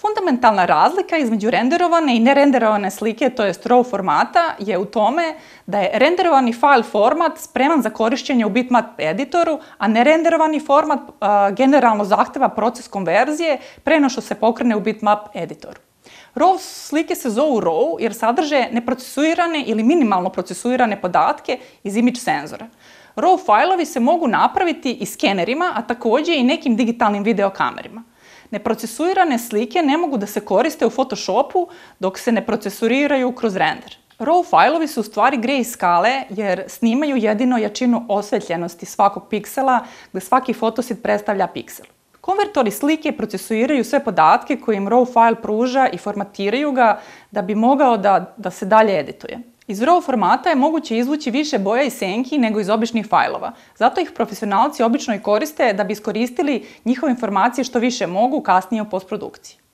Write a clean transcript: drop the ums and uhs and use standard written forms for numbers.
Fundamentalna razlika između renderovane i nerenderovane slike, to jest RAW formata, je u tome da je renderovani file format spreman za korištenje u bitmap editoru, a nerenderovani format generalno zahteva proces konverzije pre nego što se pokrene u bitmap editoru. RAW slike se zovu RAW jer sadrže neprocesuirane ili minimalno procesuirane podatke iz image senzora. RAW fajlovi se mogu napraviti i skenerima, a također i nekim digitalnim videokamerima. Neprocesuirane slike ne mogu da se koriste u Photoshopu dok se ne procesuriraju kroz render. RAW fajlovi su u stvari grayscale jer snimaju jedino jačinu osvetljenosti svakog piksela gdje svaki fotosit predstavlja piksel. Konvertori slike procesuiraju sve podatke koje im RAW file pruža i formatiraju ga da bi mogao da se dalje edituje. Iz RAW formata je moguće izvući više boja i senki nego iz običnih fajlova. Zato ih profesionalci obično i koriste da bi iskoristili njihove informacije što više mogu kasnije u postprodukciji.